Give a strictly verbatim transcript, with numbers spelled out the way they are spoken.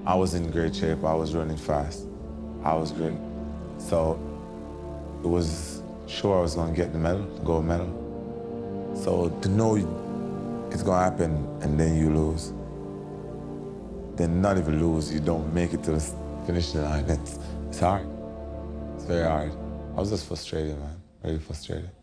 I was in great shape. I was running fast. I was great. So it was sure I was going to get the medal, the gold medal. So to know it's going to happen and then you lose, then not even lose, you don't make it to the finish line. It's, it's hard. It's very hard. I was just frustrated, man. Really frustrated.